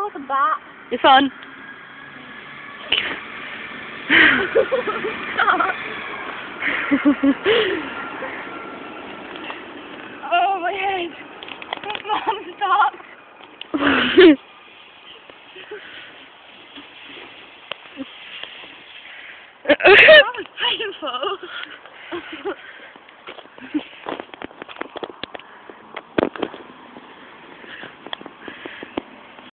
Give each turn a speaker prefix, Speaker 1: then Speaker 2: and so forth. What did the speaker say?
Speaker 1: like a bat.
Speaker 2: It's on.
Speaker 1: Oh, my head. Mom, stop.